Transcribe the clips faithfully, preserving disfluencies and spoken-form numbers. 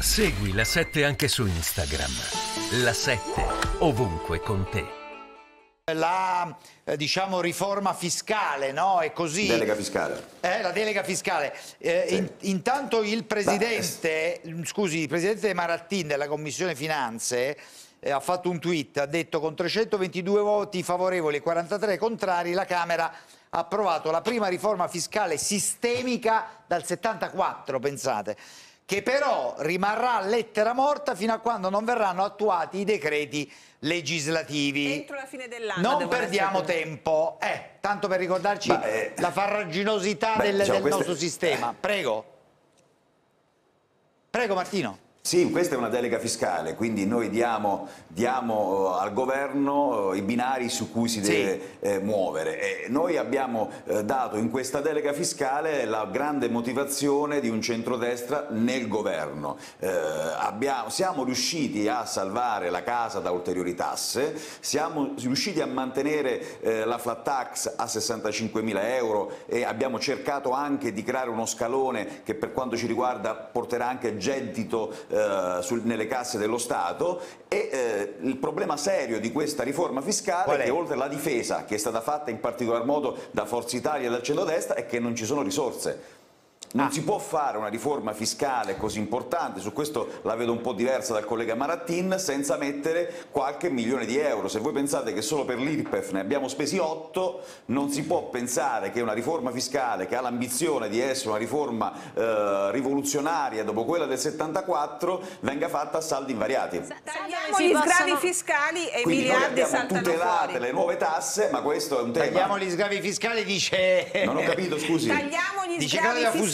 Segui La sette anche su Instagram. La sette, ovunque con te. La eh, diciamo riforma fiscale, no? È così. Delega fiscale. Eh, la delega fiscale. Eh, Sì. in, intanto il presidente, Beh, scusi, il presidente Marattin della Commissione Finanze eh, ha fatto un tweet, ha detto: con trecentoventidue voti favorevoli e quarantatré contrari, la Camera ha approvato la prima riforma fiscale sistemica dal settantaquattro, pensate, che però rimarrà lettera morta fino a quando non verranno attuati i decreti legislativi. Entro la fine dell'anno. Non perdiamo tempo, eh, tanto per ricordarci Ma, eh, la farraginosità beh, del, diciamo, del queste... nostro sistema. Prego. Prego Martino. Sì, questa è una delega fiscale, quindi noi diamo, diamo al governo i binari su cui si deve sì. eh, muovere. E noi abbiamo eh, dato in questa delega fiscale la grande motivazione di un centrodestra nel governo. Eh, abbiamo, siamo riusciti a salvare la casa da ulteriori tasse, siamo riusciti a mantenere eh, la flat tax a sessantacinquemila euro e abbiamo cercato anche di creare uno scalone che per quanto ci riguarda porterà anche gettito eh, Sul, nelle casse dello Stato. E eh, il problema serio di questa riforma fiscale è che oltre alla difesa che è stata fatta in particolar modo da Forza Italia e dal centrodestra è che non ci sono risorse. Non ah. si può fare una riforma fiscale così importante, su questo la vedo un po' diversa dal collega Marattin, senza mettere qualche milione di euro. Se voi pensate che solo per l'I R P E F ne abbiamo spesi otto, non si può pensare che una riforma fiscale che ha l'ambizione di essere una riforma eh, rivoluzionaria dopo quella del settantaquattro venga fatta a saldi invariati. Tagliamo gli sgravi fiscali e i miliardi saltano tutelate fuori. le nuove tasse, ma questo è un tema. Tagliamo gli sgravi fiscali, dice... Non ho capito, scusi. Tagliamo gli dice sgravi fiscali.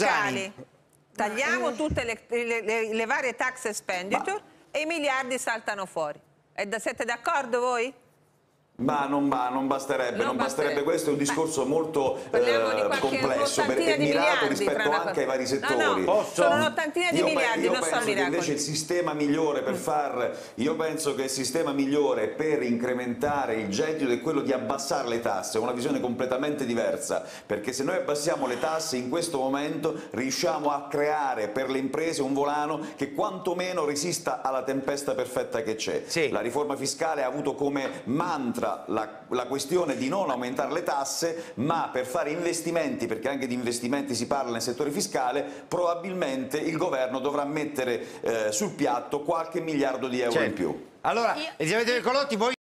Tagliamo eh. tutte le, le, le, le varie tax expenditure, ma... e i miliardi saltano fuori. E da, siete d'accordo voi? Ma non, ba, non basterebbe, non, non basterebbe. basterebbe, questo è un discorso molto eh, complesso e mirato rispetto anche ai vari settori. No, no, Posso? sono un'ottantina di io miliardi, io non penso sono che miracoli. Invece il sistema migliore per far, io penso che il sistema migliore per incrementare il gettito è quello di abbassare le tasse, è una visione completamente diversa, perché se noi abbassiamo le tasse in questo momento riusciamo a creare per le imprese un volano che quantomeno resista alla tempesta perfetta che c'è. Sì. La riforma fiscale ha avuto come mantra la, la la questione di non aumentare le tasse, ma per fare investimenti, perché anche di investimenti si parla nel settore fiscale, probabilmente il governo dovrà mettere eh, sul piatto qualche miliardo di euro certo. in più. Allora, Elisabetta Colotti, voi